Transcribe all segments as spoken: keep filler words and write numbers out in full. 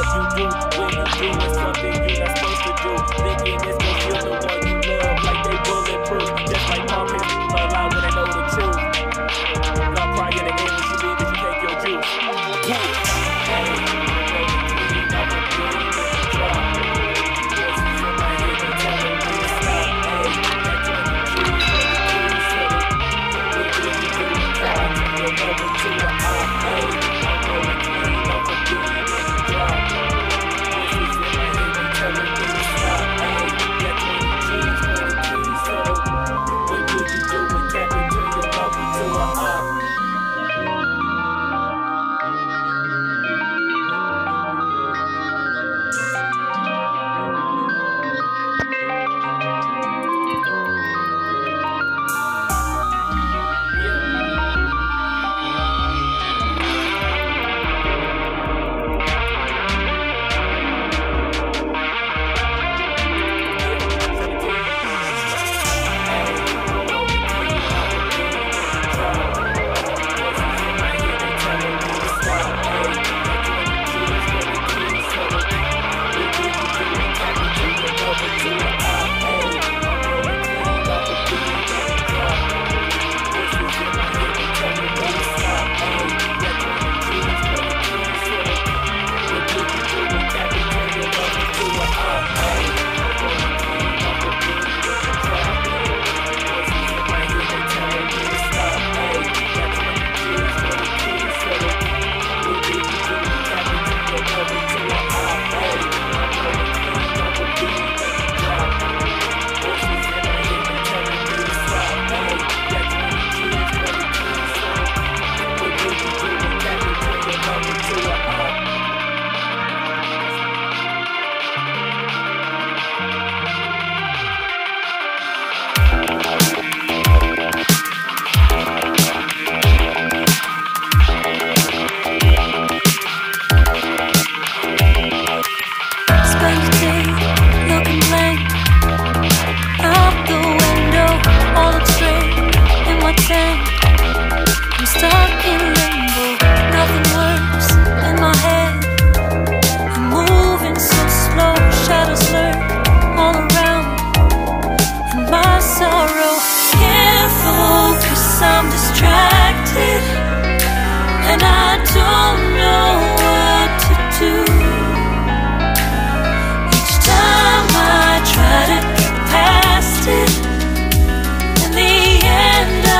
what you do when you doing something you're not supposed to do. Thinking it's gonna kill the one you love like they bulletproof. Just like Paul Pierce, people lie when they know the truth. Not crying in the game when you leave if you take your juice. Yeah. Hey, clean up a clean drop. Voices in my head, they telling me to stop. Hey, that twenty G's for the clean city. What did you do? Try to turn your number to an op. Hey, I'm going clean up a clean drop. Voices in my head, they telling me to stop. Hey, that twenty G's for the clean city. What did you do? We can't turn your number to an op.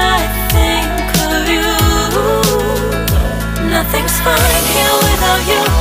Nothing's fine here without you.